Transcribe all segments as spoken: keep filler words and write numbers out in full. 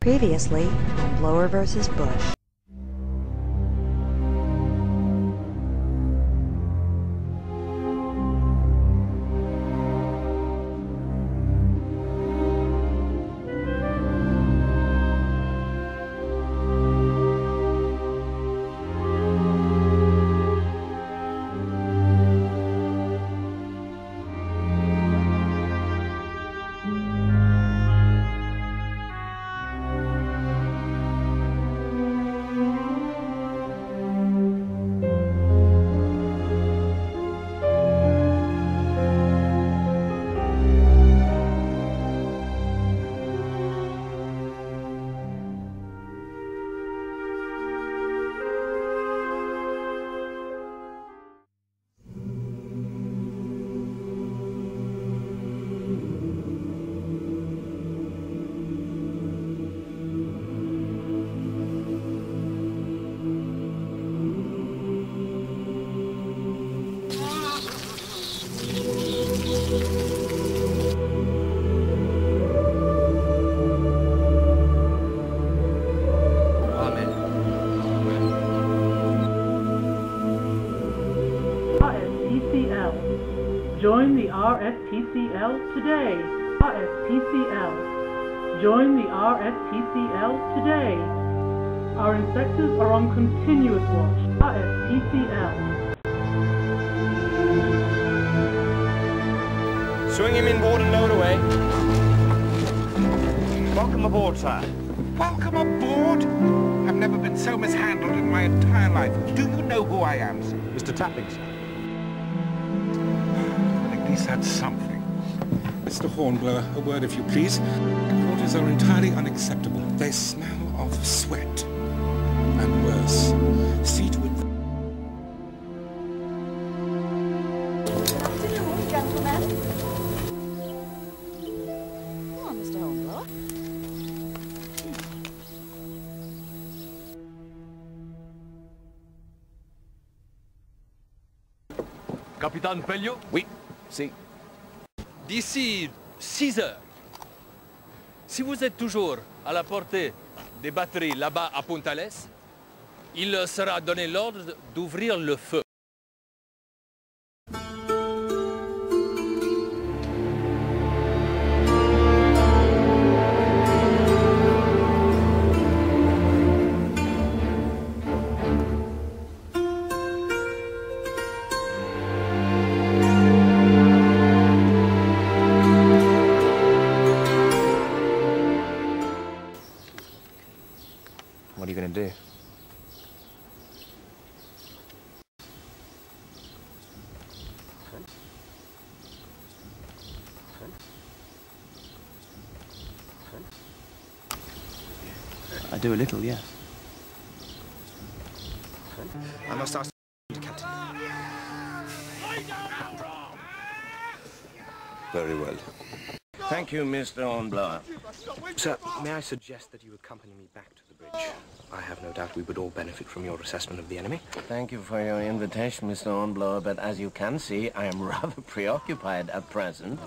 Previously on Blower versus Bush. R S P C L. Join the R S P C L today. R S P C L. Join the R S P C L today. Our inspectors are on continuous watch. R S P C L. Swing him inboard and load away. Welcome aboard, sir. Welcome aboard? I've never been so mishandled in my entire life. Do you know who I am, sir? Mister Tapping, sir. At least that's something. Mister Hornblower, a word if you please. The quarters are entirely unacceptable. They smell of sweat. And worse. See to it. Good afternoon, gentlemen. Come on, Mister Hornblower. Capitaine Pelliot? Oui, si. D'ici six heures, si vous êtes toujours à la portée des batteries là-bas à Puntales, il sera donné l'ordre d'ouvrir le feu. What are you going to do? I do a little, yes. I must ask the captain. Very well. Thank you, Mister Hornblower. Sir, may I suggest that you accompany me back to the bridge? I have no doubt we would all benefit from your assessment of the enemy. Thank you for your invitation, Mister Hornblower, but as you can see, I am rather preoccupied at present.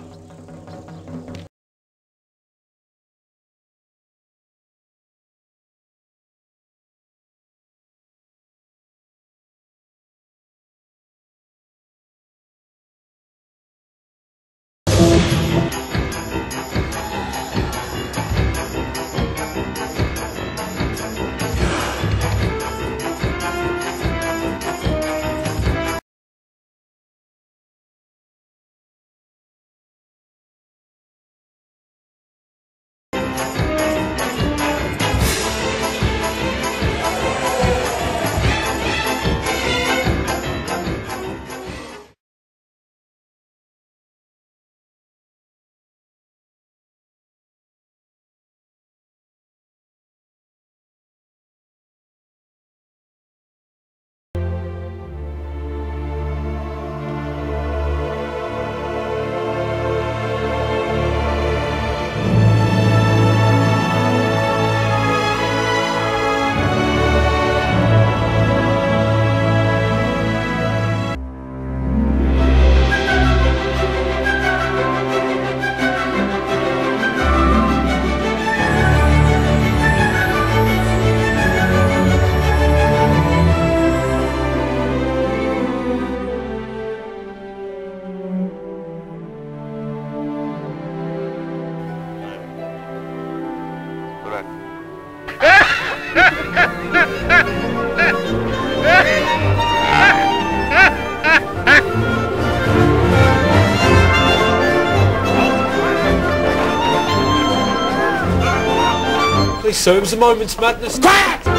So it was a moment's madness. Quiet!